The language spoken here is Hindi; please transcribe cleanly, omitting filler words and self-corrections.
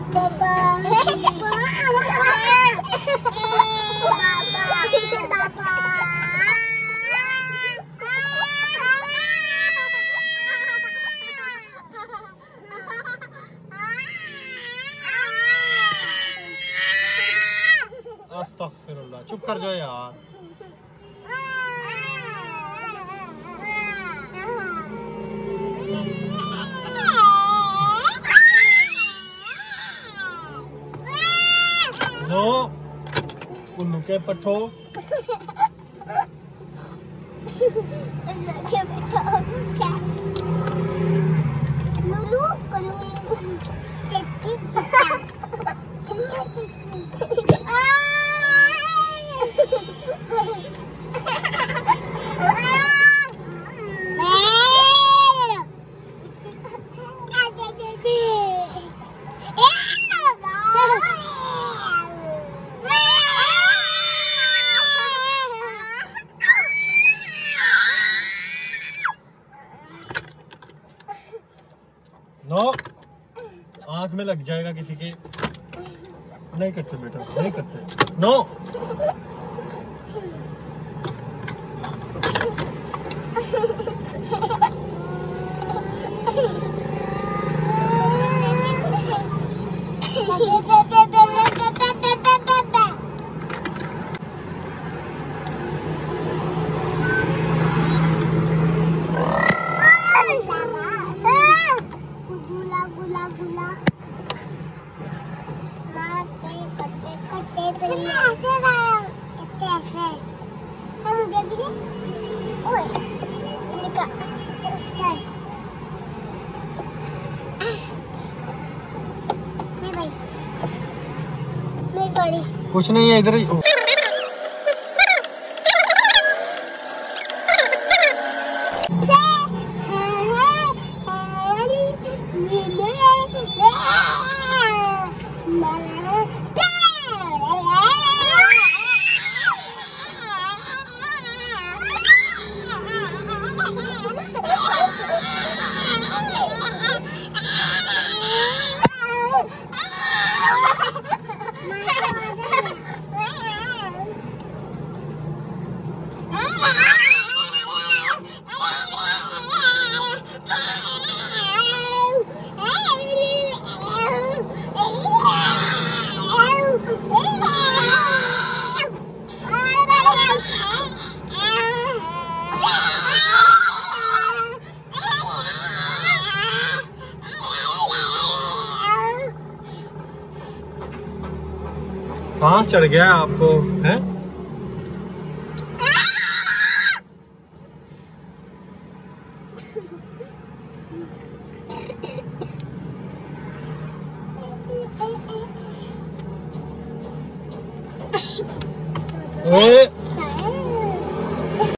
पापा अस्तगफिरुल्लाह, चुप कर जाओ यार। नो उन्नू के पठो नो, आंख में लग जाएगा किसी के। नहीं करते बेटा, नहीं करते। नो कुछ नहीं है इधर ही। सांस चढ़ गया आपको है? ओए